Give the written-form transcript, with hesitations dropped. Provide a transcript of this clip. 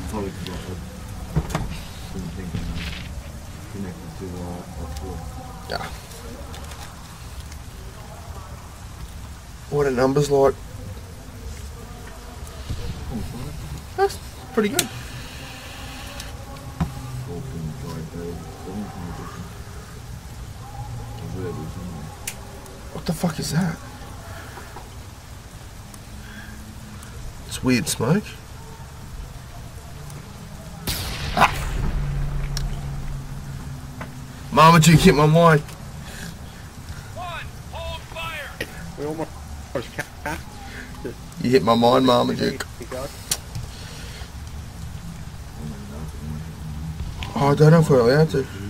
Probably because I didn't think connected to offshore. Yeah. What are numbers like? That's pretty good. What the fuck is that? It's weird smoke. Marmaduke hit my mind. One, hold fire. We almost capped. You hit my mind, Marmaduke. Oh, I don't know if we're allowed to.